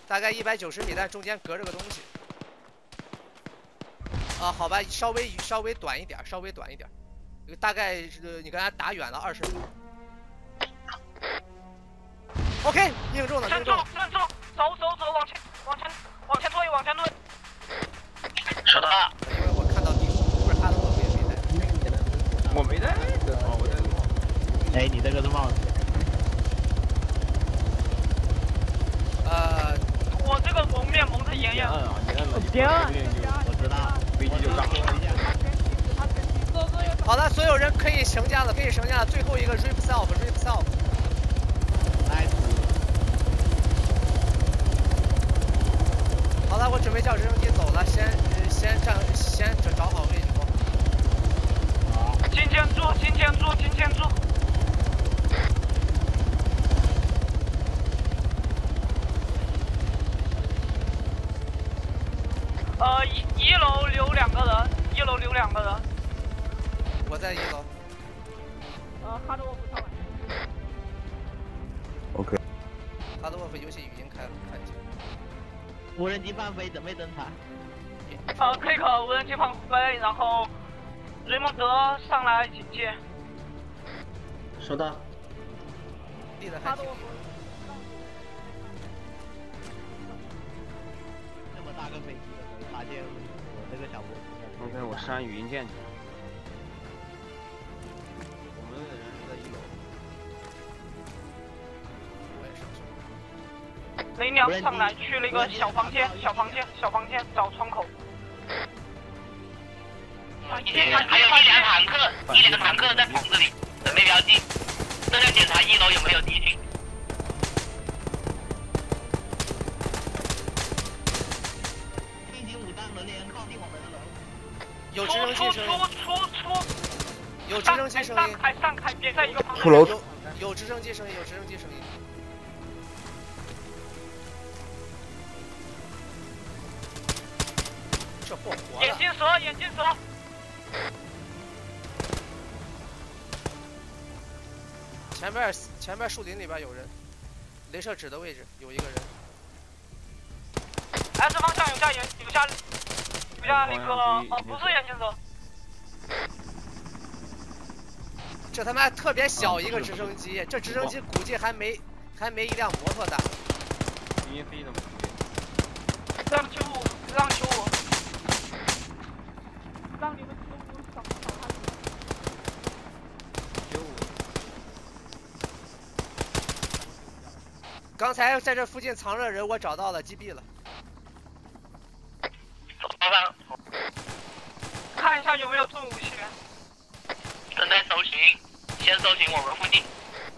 大概190米，但中间隔着个东西。啊，好吧，稍微短一点，稍微短一点。大概你跟他打远了20米。OK， 命中了，命中了。 站住！走，往前推，往前推。 收到。 因为我看到地图，不是他的我也没带。 我没带。哦，我带。 哎，你这个是帽子。 我这个蒙面蒙得严严。 点2，我知道。 飞机就炸。 好了，所有人可以升降了，可以升降了。最后一个 rip self。好了，我准备叫直升机走了，先找好位置。 金钱柱。一楼留2个人， 我在1楼。 哈德沃夫上来。 OK。 哈德沃夫游戏语音开了，看见。 无人机放飞，准备登场。 Click 无人机放飞，然后雷蒙德上来警戒。 收到。 立的还行。 这么大个飞机的，发现我这个小博士。 OK， 我删语音键去。我们的人是在1楼。 我也上去。 雷鸟上来去那个小房间找窗口。 还有一辆坦克在棚子里，准备标记。正在检查1楼有没有敌军。 进行武装轮连靠近我们的楼。 有直升机声音。有直升机声音。 上开，别在一个旁边。 出楼。 有直升机声音。这货活了。 眼镜蛇。 前面树林里边有人，镭射指的位置有一个人。 S 方向有下那个不是眼镜蛇。 这他妈特别小一个直升机，这直升机估计还没一辆摩托大。 音飞的吗？ 让95，让你们95扫他。 刚才在这附近藏着人，我找到了，击毙了。 看一下有没有重武器。 正在搜寻，先搜寻我们附近。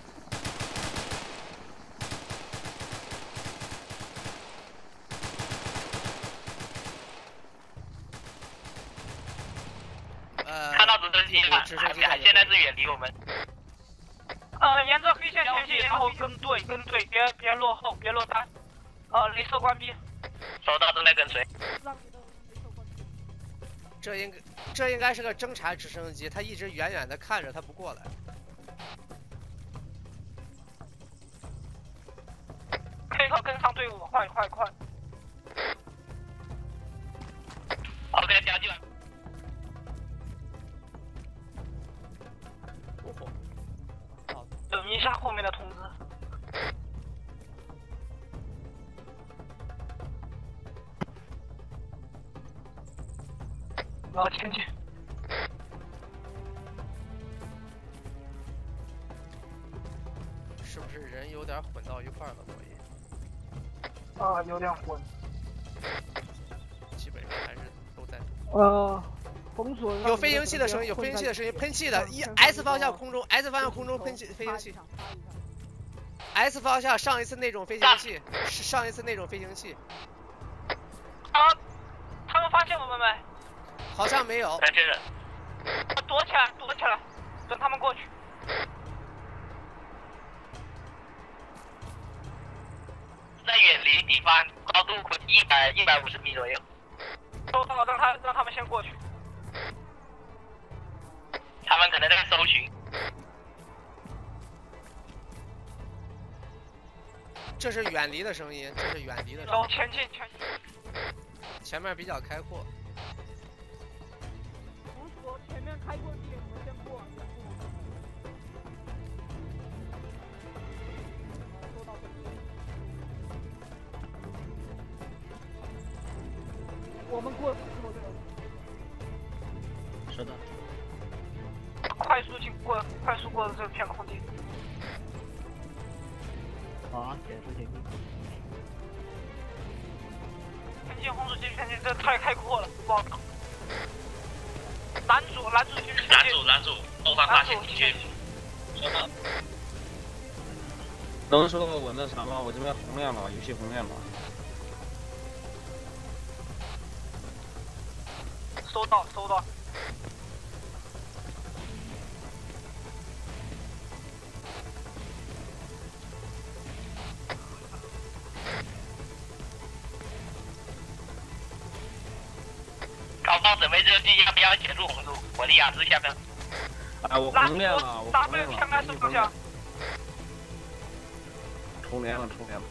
看到直升机了，现在是远离我们。 沿着黑线前进，然后跟队，别落后，别落单。镭射关闭。 收到，正在跟随。 这应该是个侦察直升机，他一直远远的看着，他不过来。 可以跟上队伍，快！ OK， 加进来。 等一下后面的通知。前进。 是不是人有点混到一块了？ 有点混。 基本上还是都在。 封锁。 有飞行器的声音，喷气的，S 方向空中喷气飞行器。S 方向上一次那种飞行器， 他们发现我们没？ 好像没有。 在这人。 躲起来，等他们过去。 在远离敌方，高度150米左右。 收到，让他们先过去。 他们可能在搜寻。 这是远离的声音，这是远离的声走， 音。 前进，前进。 前面比较开阔。 红薯前面开过地，我们先过。我们过。 收到。 快速经过，快速过这片空地。 好啊，减速前进。 前进，红薯继续前进，这太开阔了，不好搞。拦住，拦住，继续前进。 拦住，后方发现敌军。收到。 能收到我那啥吗？我这边红亮了，游戏红亮了。 收到，收到。 高方准备热机，要不要协助红薯？我的雅致下面。 哎，我红亮了，我红亮了， 前面是方向。 冲连了，冲连了。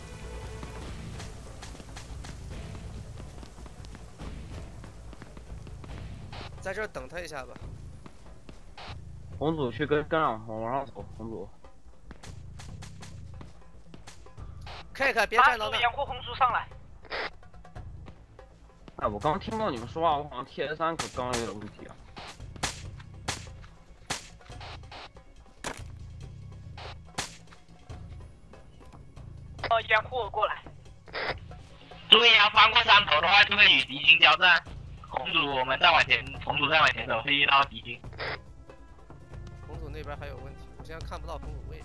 在这儿等他一下吧。 红组去跟上，往上走，红组。 K 别站到那。 掩护红薯上来。 哎，我刚听到你们说话，我好像 TS3可刚有点问题啊。 掩护我过来。 注意啊，翻过山头的话就会与敌军交战。红组我们再往前，红组再往前走会遇到敌军。 红组那边还有问题，我现在看不到红组位置。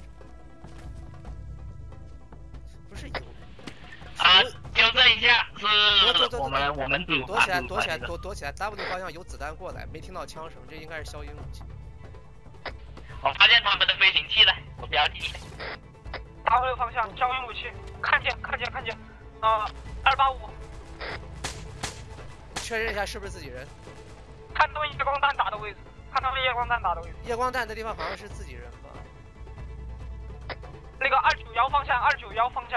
不是有。 啊，纠正一下，是我们组。 躲起来，躲起来，躲起来 ！W 方向有子弹过来，没听到枪声，这应该是消音武器。 我发现他们的飞行器了，我标记。 W 方向消音武器，看见，285。 确认一下是不是自己人？ 看他们夜光弹打的位置， 夜光弹的地方好像是自己人吧？ 那个291方向。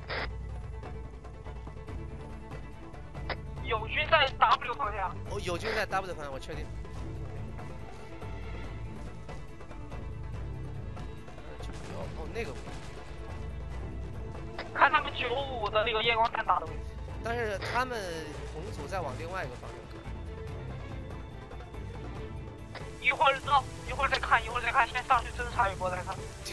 友军在 W 方向。 哦，友军在 W 方向，我确定。哦，那个位置。 看他们95的那个夜光弹打的位置。 但是他们红组在往另外一个方向看。 一会儿再看，先上去侦查一波再看。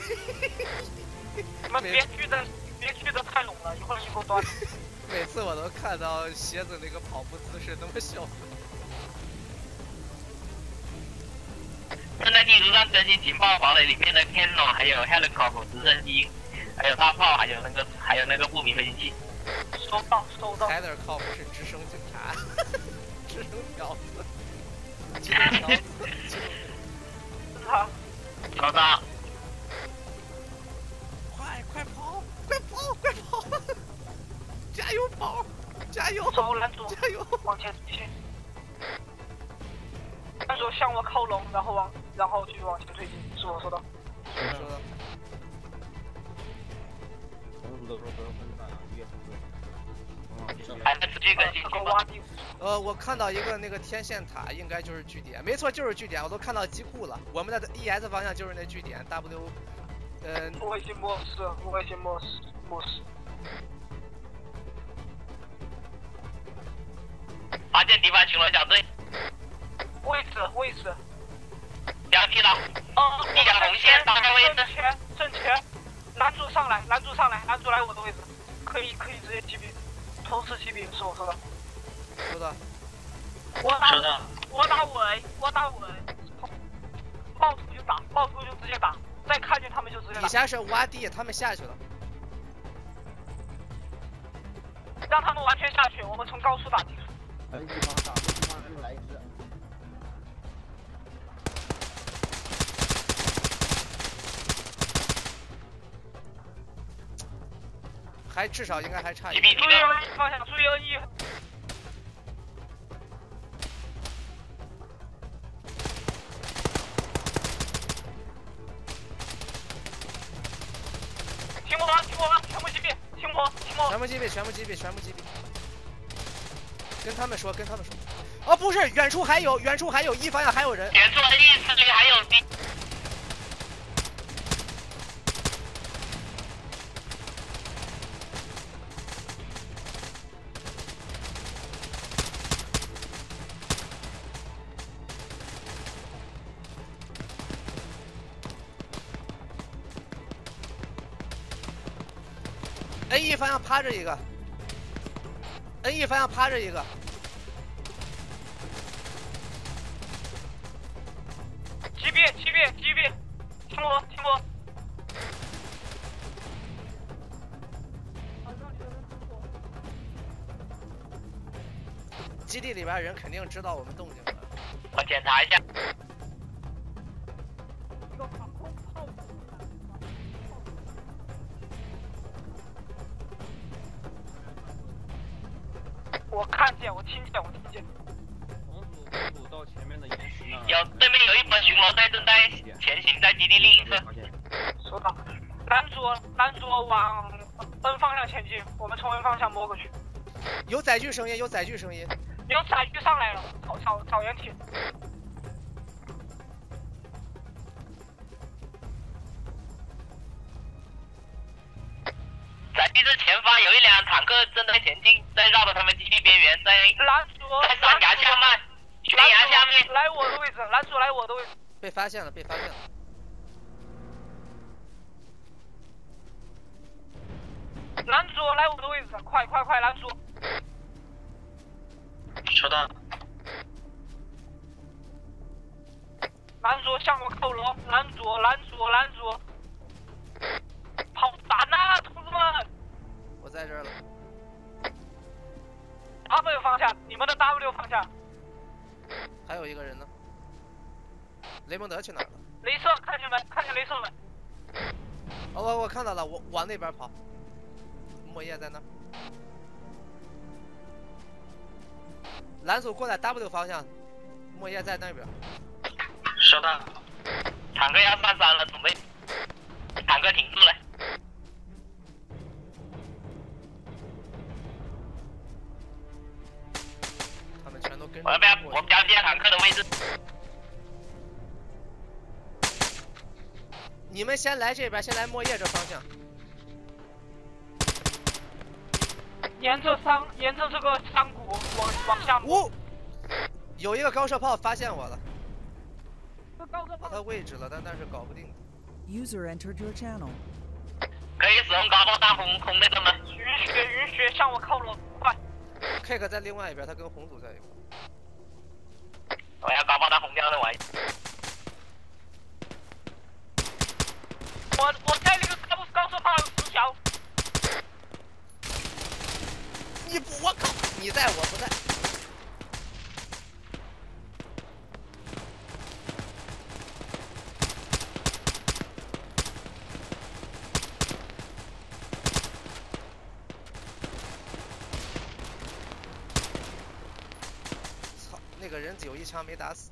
你们别聚的太拢了，一会儿一波端。 每次我都看到蝎子那个跑步姿势那么笑。 正在地图上更新情报堡垒里面的 Canon， 还有 Helicopter 直升机，还有大炮，还有那个不明飞行器。 收到。 Helicopter 是直升警察，直升条子，机动条子。 好。 收到。 快跑！加油跑！加油！ 拦住！ 加油！ 往前推。按住向我靠拢，然后继续往前推进。是我说的。 说的。 红组的时候不要分散啊，越分越。 还在持续更新情报。 我看到一个那个天线塔，应该就是据点，没错，就是据点，我都看到机库了。我们的 ES 方向就是那据点 W， 卫星模式。 发现敌方巡逻小队。 位置。 标记了。一条红线，大概位置。 正前。拦住上来，拦住来我的位置，可以直接击毙，同时击毙，是我说的。 收到。 我打尾，爆图就直接打，再看见他们就直接打。 底下是洼地，他们下去了。 让他们完全下去，我们从高处打低处。 地方又来一只。 至少应该还差一个。注意 N1 方向，注意 N1。听我，全部击毙，听全部击毙，全部击毙，全部击毙。跟他们说，跟他们说。哦，不是，远处还有，远处还有，E方向还有人。 远处的E4里还有 D。 NE 方向趴着一个 ，NE 方向趴着一个。 击毙，击毙，击毙！听我，听我。 基地里边人肯定知道我们动静了。 我检查一下。 我看见，我听见，我听见。 红组到前面的岩石那。 有对面有一波巡逻队正在前行，在基地另一侧。 收到。男主往N方向前进，我们从N方向摸过去。 有载具声音，有载具声音。 有载具上来了，找掩体。 载具的前方有一辆坦克正在前进，在绕着他们基地边缘，在山崖下面，悬崖下面。 来我的位置，男主来我的位置。 被发现了，被发现了。 男主来我的位置，快，男主。 收到。 男主向我靠拢，男主。好烦呐，同志们！ 我在这儿了。 W 方向，你们的 W 方向。 还有一个人呢。雷蒙德去哪儿了？ 镭射，看见没？看见镭射没？ 哦，我看到了，我往那边跑。莫叶在那。蓝组过来 W 方向，莫叶在那边。 收到。坦克要上山了，准备。坦克停住了。 他们全都跟着。 我标记坦克的位置。 你们先来这边，先来莫叶这方向。 沿着这个山谷往下摸。 有一个高射炮发现我了。 高射炮。 他位置了，但是搞不定。 User entered your channel. 可以使用高爆弹轰那个吗？ 允许向我靠拢，快 ！Cake 在另外一边，他跟红组在一块。 我要高爆弹轰掉那玩意。 我在那个高射炮有死角。 我靠！你在我不在。操！那个人有一枪没打死。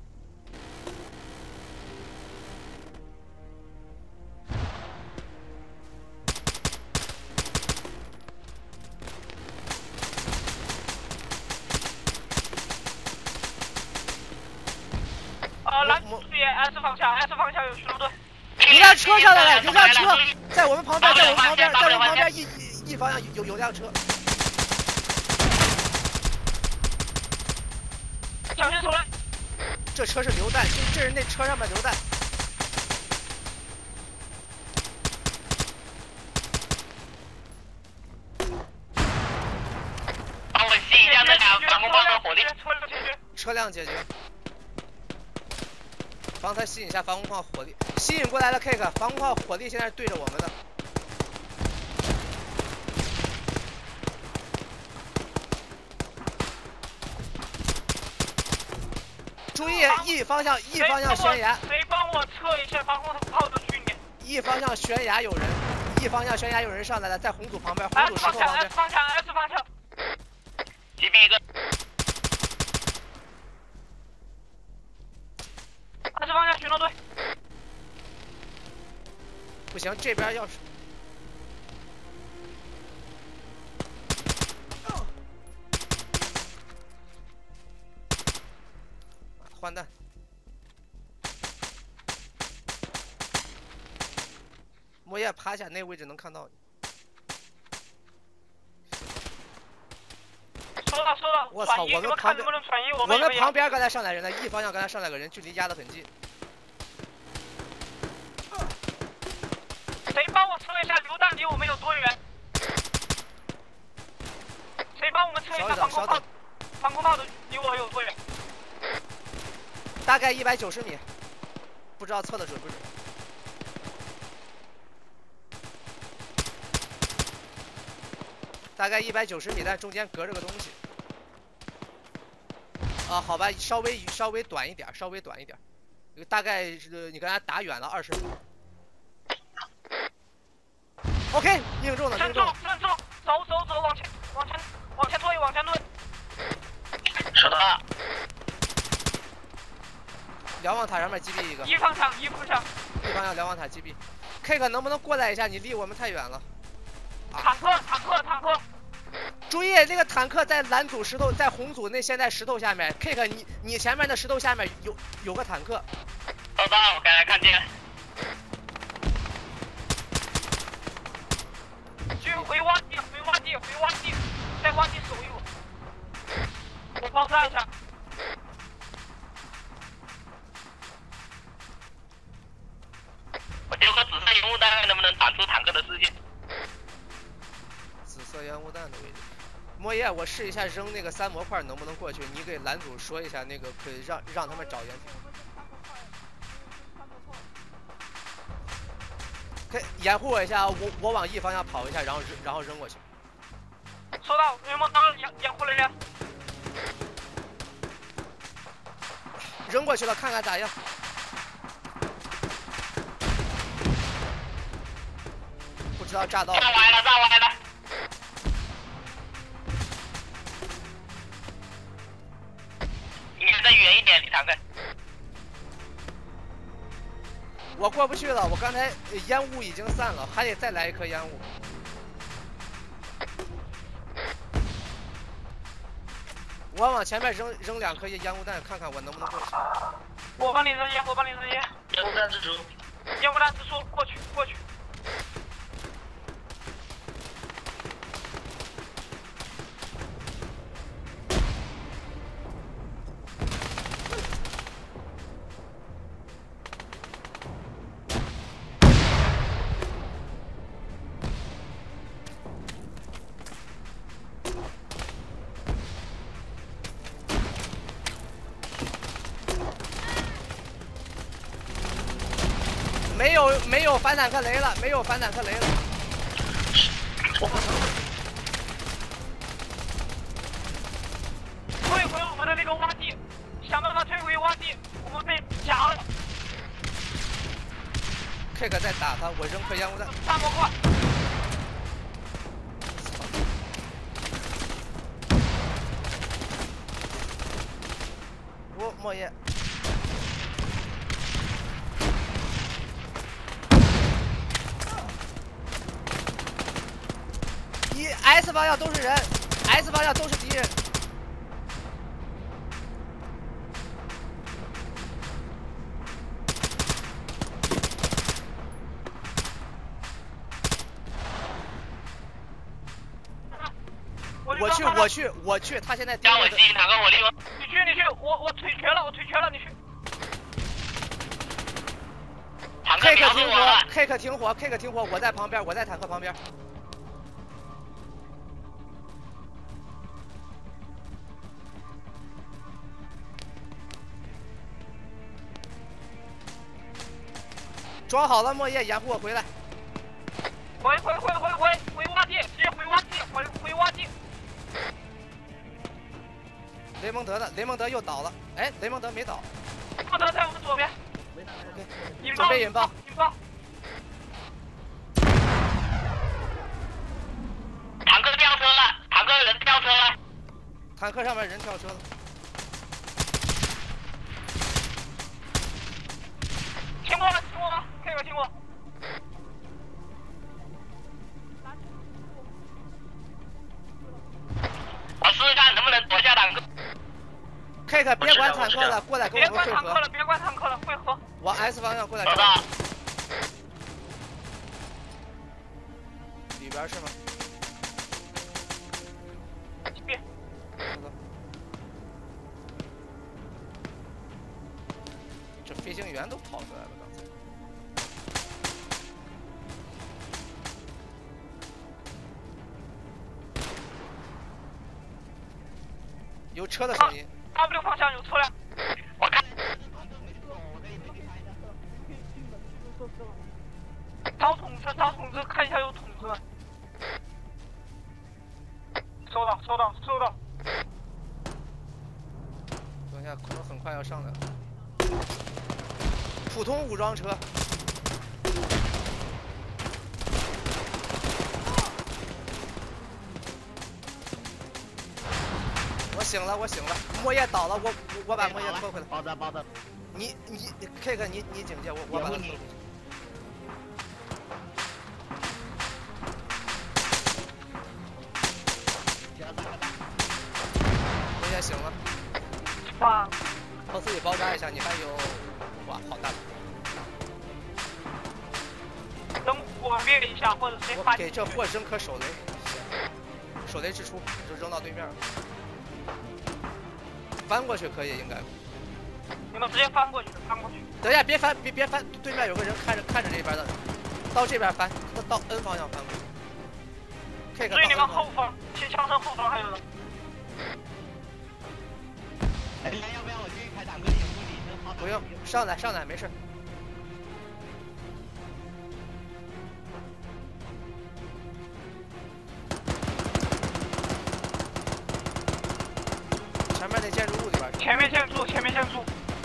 蓝组注意 S 方向有巡逻队。 有辆车上来了，有辆车在我们旁边，在我们旁边一方向有辆车。 小心手来！ 这车是榴弹，这是那车上面榴弹。 帮我吸一下那辆防空炮的火力。 车辆解决。帮他吸引一下防空炮火力，吸引过来了 Cake， 防空炮火力现在对着我们的。注意 E 方向悬崖。 谁帮我测一下防空炮的距离 ？E 方向悬崖有人 ，E 方向悬崖有人上来了，在红组旁边，红组石头旁边。 S 方向。 击毙一个。 S 方向巡逻队。 不行，这边要是换弹。莫叶趴下，那个位置能看到你。 收了。 我操！我们旁边， 能不能传一？ 我们旁边刚才上来人呢，E方向刚才上来个人，距离压得很近。 谁帮我测一下榴弹离我们有多远？谁帮我们测一下防空炮的离我有多远？ 大概190米，不知道测的准不准。大概190米，但中间隔着个东西。啊，好吧，稍微短一点，大概是你跟他打远了20米。OK， 命中了。 正中，走，往前推。 收到了。 瞭望塔上面击毙一个。 一方向。 一方向瞭望塔击毙。K 能不能过来一下？你离我们太远了。 坦克。 注意，那个坦克在蓝组石头，在红组那现在石头下面。K， 你前面的石头下面有个坦克。 收到，我刚才看见。 去回挖地，在挖地守一会。我爆炸一下。 我丢个紫色烟雾弹，能不能挡住坦克的视线？ 紫色烟雾弹的位置。莫叶，我试一下扔那个3模块能不能过去？你给蓝组说一下，那个可以让他们找掩体。可以掩护我一下，我往 E 方向跑一下，然后扔过去。 收到，有没有当掩护人员？ 扔过去了，看看咋样。不知道炸到了。 炸歪了。应该再远一点，离坦克。 我过不去了，我刚才烟雾已经散了，还得再来一颗烟雾。我往前面扔2颗烟雾弹，看看我能不能过去。 我帮你扔烟。 烟雾弹支出， 过去。 没有反坦克雷了，退回我们的那个挖地，想办法退回挖地，我们被夹了。 K 在打他，我扔颗烟雾弹。 3模块。 莫叶。S 方向都是人 ，S 方向都是敌人。我去，他现在加我机，坦克火力。 你去，我腿瘸了，你去。 坦克瞄准我了。 K 停火，我在旁边，我在坦克旁边。装好了，莫叶，掩护我回来。 回挖地，直接回挖地。 雷蒙德又倒了，哎，雷蒙德没倒。 雷蒙德在我们左边。 OK， 准备引爆。 坦克掉车了，坦克人跳车了。 坦克上面人跳车了。 听过吗？这个听过。 我试试看能不能躲下坦克。 K 别管坦克， 车的过来跟我们汇合。 别管坦克了，汇合。 往 S 方向过来。 收到。 里边是吗？ 别。 这飞行员都跑出来了，刚才。有车的声音。 W 方向有车辆。 我看。 找筒子，找筒子，看一下有筒子。收到，收到，收到。 等一下，可能很快要上来了。普通武装车。我醒了，我醒了，莫叶倒了，我把莫叶拖回来。 包的。 你 K 你警戒，我把他拖回去。莫叶醒了。 哇！ 后自己包扎一下，你还有，哇，好大。 等我灭一下，或者直接我给这货扔颗手雷，手雷掷出就扔到对面了。翻过去可以，应该。 你们直接翻过去，翻过去。 等一下，别翻，别翻，对面有个人看着这边的，到这边翻，到 N 方向翻过去。 注意你们后方，切枪声后方还有人。 哎，要不要我去开坦克？ 不用，上来，没事。前面那建筑物里边。 前面建筑。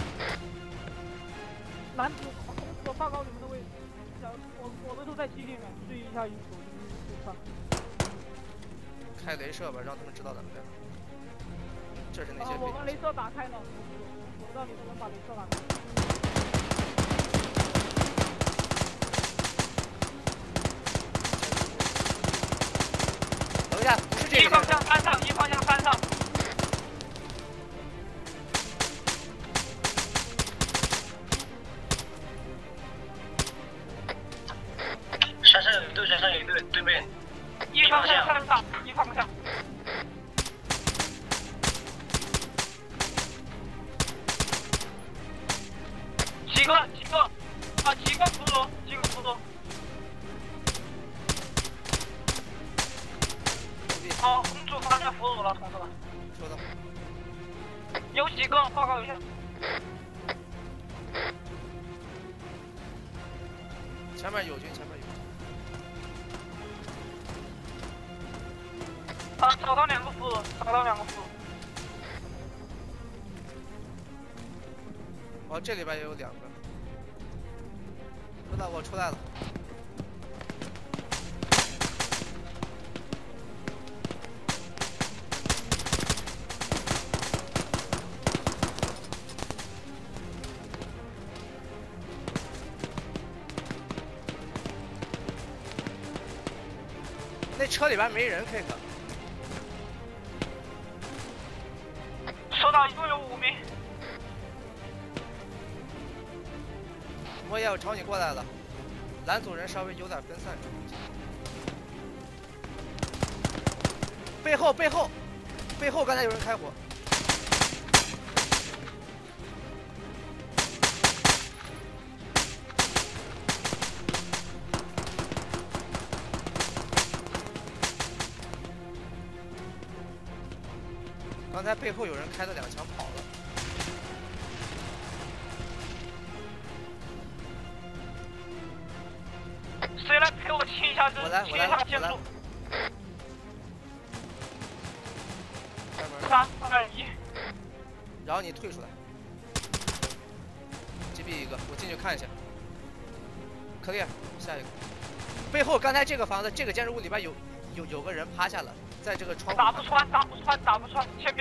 男主，我报告你们的位置，我们都在基地里面，注意一下引手。 开镭射吧，让他们知道咱们在哪。这是那些。 我们镭射打开了，我知道你们把镭射打开。 等一下，不是这个。 一方向山上。 山上有一队，对面。 一方向山上，一方向。几个辅助。好，红主发现俘虏了，同志们。 收到。 有几个？报告一下。 前面有军。 找到两个俘虏。 哦，这里边也有2个。知道我出来了。那车里边没人 ，K 可。 收到，一共有5名。 莫叶，我朝你过来了。蓝组人稍微有点分散。背后，刚才有人开火。刚才背后有人开了2枪跑了。 谁来陪我清一下这？ 我来。 建筑。 开门。 3、2、1。 然后你退出来。击毙一个，我进去看一下。clear，下一个。背后刚才这个房子，这个建筑物里边有个人趴下了。在这个窗户打不穿，先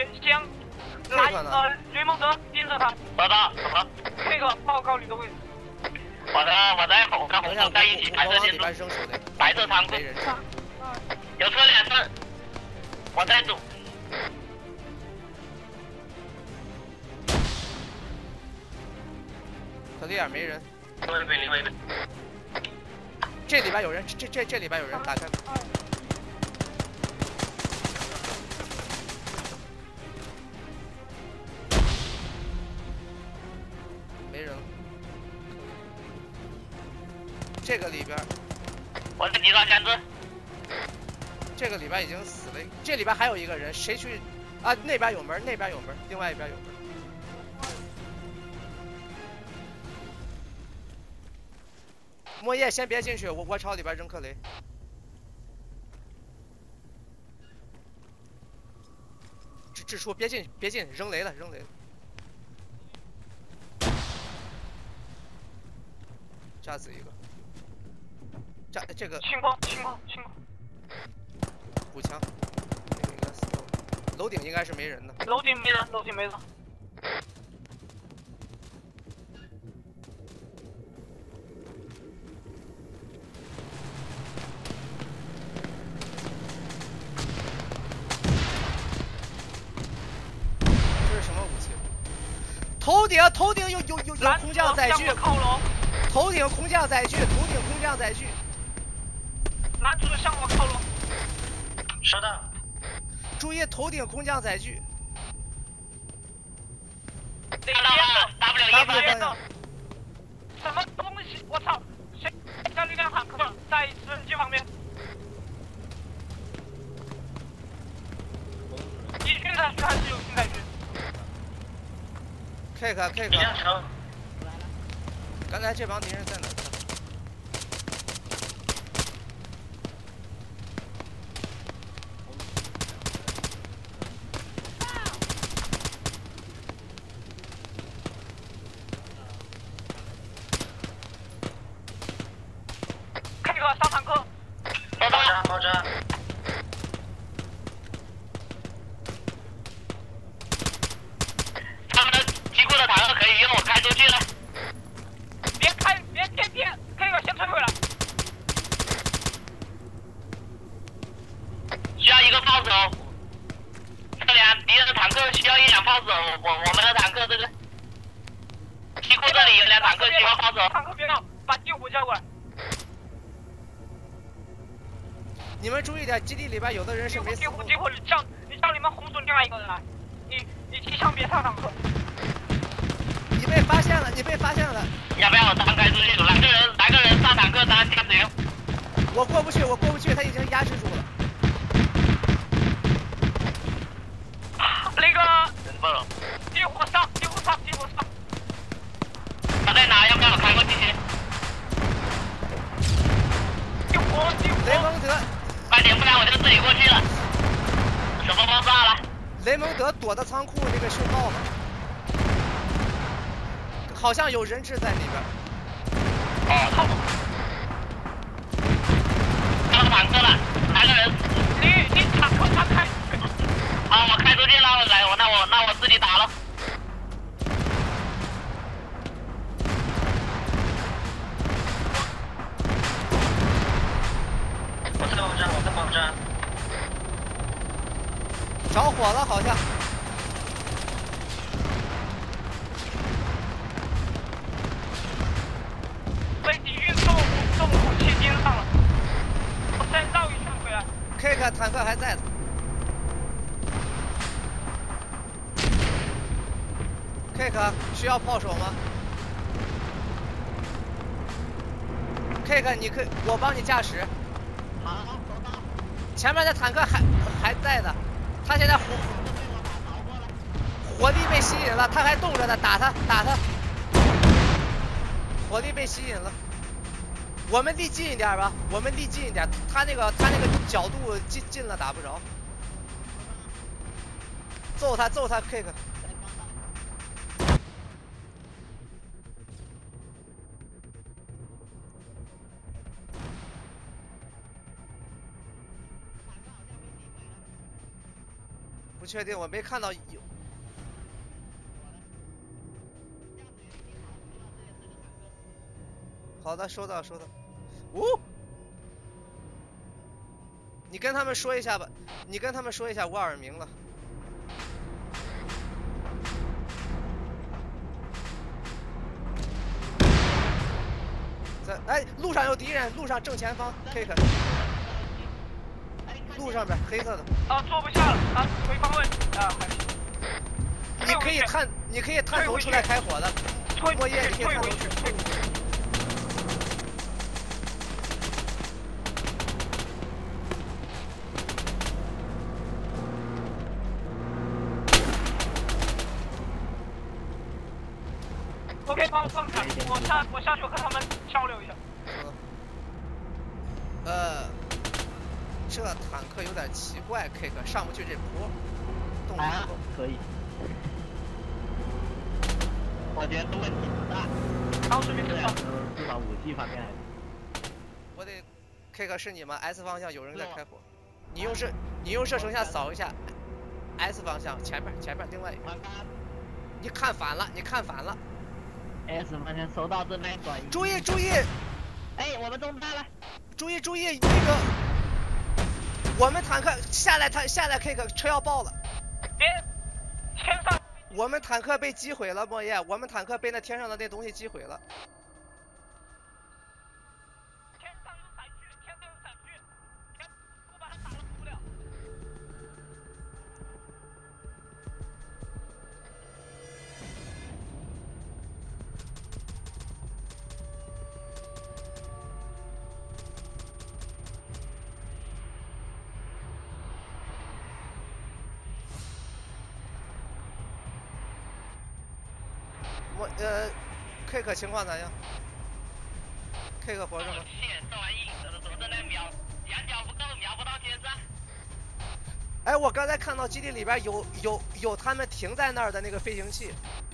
雷蒙德盯着他。 收到，什么？ 这个报告你的位置。 我在红色在一起白色建筑，白色仓库。有车2次，我在堵。 可利尔没人。 另外一边。 这里边有人，这里边有人，打开。没人了。这个里边。 我是敌方杆子。 这个里边已经死了，这里边还有一个人，谁去？啊，那边有门，那边有门，另外一边有门。莫叶，先别进去，我朝里边扔克雷。智叔，别进，扔雷了，扔雷了。炸死一个。炸这个。 清空。 补枪，这个应该死了。楼顶应该是没人的。 楼顶没人。 这是什么武器？头顶有空降载具。头顶空降载具。 男主向我靠拢。 收到。 注意头顶空降载具。 看到了 ，W 什么东西？我操！谁家力量坦克在直升机旁边？你训载区还是有训载区 ？K， 刚才这帮敌人在哪？ 上坦克， 爆炸！他们的击库的坦克可以用我开出去了。 别，这个先退回来。 需要一个炮手，敌人的坦克需要1辆炮手，我们的坦克这个击库这里有2坦克需要炮手。 坦克别闹，把救护叫过来。 你们注意点，基地里边有的人是没死。 救护，你叫你们红组另外一个人来，你机枪别上坦克。 你被发现了。 要不要我单开出去？来个人上坦克单枪使用。 我过不去，他已经压制住了。 那个。 人爆了。 救护上。 他在哪？要不要我开过去？ 救护。 雷蒙德。 快点，不然我就自己过去了。什么爆炸了？ 雷蒙德躲到仓库那个修炮了，好像有人质在里边。 看到坦克了，来个人。 你坦克他开。 我开出去了，那我自己打了。我在爆炸。 着火了，好像。 被敌军重武器盯上了，我再绕一圈回来。 K 坦克还在的。K 需要炮手吗 ？K 我帮你驾驶。 好，走吧。 前面的坦克还在的，他现在火力被吸引了，他还动着呢，打他！火力被吸引了，我们离近一点吧，他那个角度近了打不着，揍他 K。不确定，我没看到有。好的，收到。你跟他们说一下吧，我耳鸣了。 路上有敌人，路上正前方 ，K K。路上边黑色的。 坐不下了，回方位还行。 你可以探头出来开火的。莫叶，你可以探头去。 OK， 帮我放开，我下去和他们交流一下。 这坦克有点奇怪 ，K 哥上不去这坡，动力不够。 可以。我觉得问题不大。 当时没知道。 至少武器方面来说。 我得 ，K 哥是你吗 ？S 方向有人在开火，你用射程下扫一下 ，S 方向前面另外一个。你看反了。 S 方向收到这边转移。 注意！ 哎，我们中弹了。 注意！那个，我们坦克下来 ，K 哥车要爆了。 别，天上。 我们坦克被击毁了，莫叶，我们坦克被那天上的那东西击毁了。 天上有伞具，我把他打了不了。 K 哥情况咋样 ？K 哥活着吗？ 这玩意躲在那瞄，仰角不够，瞄不到天上。 哎，我刚才看到基地里边有他们停在那儿的那个飞行器。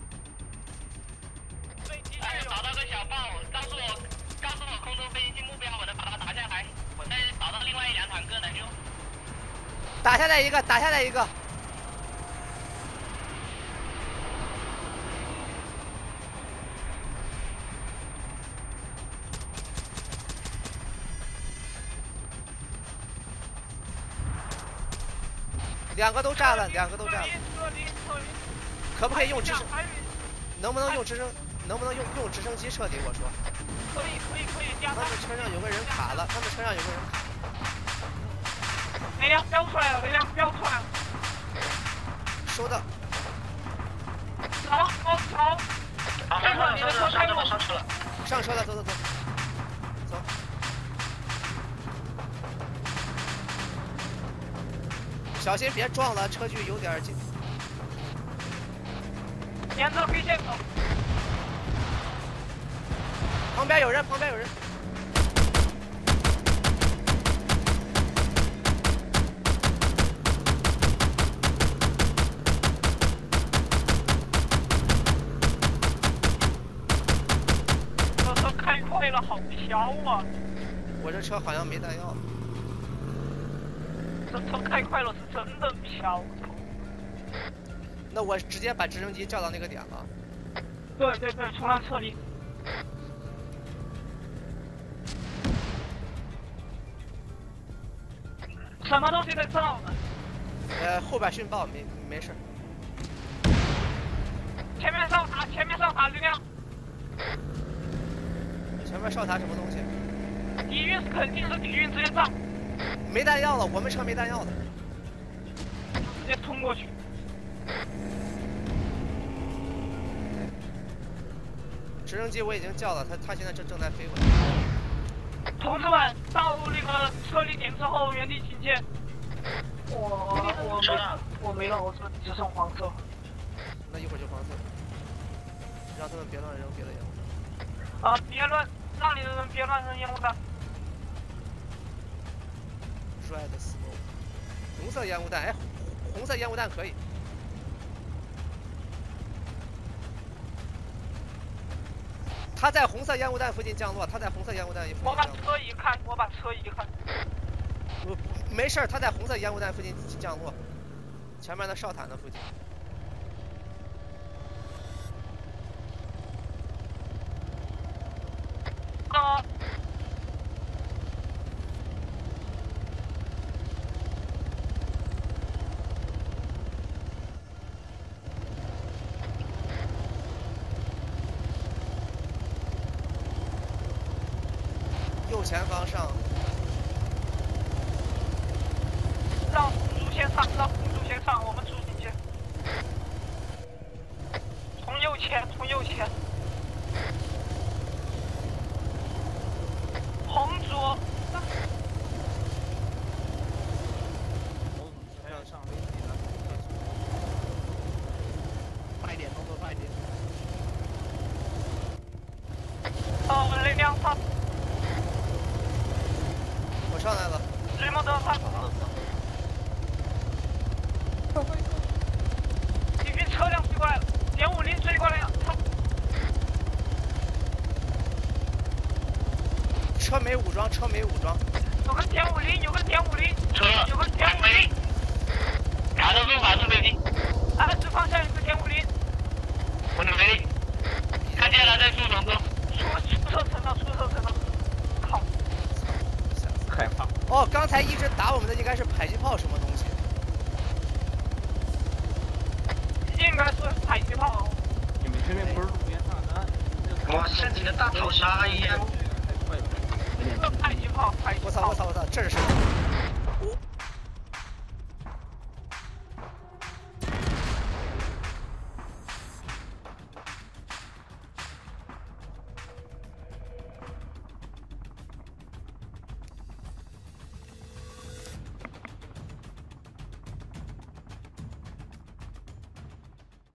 找到个小炮，告诉我空中飞行器目标，我能把它打下来。我再找到另外一辆坦克能用。 打下来一个。两个都炸了。可不可以用直升？能不能用直升机撤离？我说。 可以。 他们车上有个人卡了。 哪辆飙出来了？ 收到。 走。 上车了，走。小心别撞了，车距有点近。 沿着黑线走。 旁边有人。 这车开快了，好飘啊！ 我这车好像没弹药。 这车开快了，是真的飘。 那我直接把直升机叫到那个点了。 对，从那撤离。什么东西在照呢？ 后边训报没事。 前面上塔力量。 前面哨塔什么东西？ 底蕴肯定是底蕴，直接上。 没弹药了，我们车没弹药了。 直接冲过去。 直升机我已经叫了，他现在正在飞过来。 同志们，到那个撤离点之后原地警戒。我没了，我只剩黄色。 那一会儿就黄色，让他们别乱扔别的烟雾弹。别乱，那里的人别乱扔烟雾弹。 Red smoke， 红色烟雾弹，哎，红色烟雾弹可以。他在红色烟雾弹附近降落， 我把车一看。 没事，他在红色烟雾弹附近降落，前面的哨塔的附近。 前方上。 让红柱先上，让红柱先上，我们出进去。从右前，从右前。红柱。 上飞机了。 快一点，动作快一点。 雷亮上。 我上来了。 雷蒙德上。敌军车辆追过来了，点50追过来了。 车没武装，车没武装。 有个点50，有个点50。 车。 有个点50。 法式飞机。 20方向有个点50。 我准备。看见了，在树丛中。 出车层了。靠！ 害怕。 哦，刚才一直打我们的应该是迫击炮什么东西？ 应该是迫击炮。 你们这边不是路边炸弹？ 哇，像几个大逃杀一样。 迫击炮， 我操！这是什么？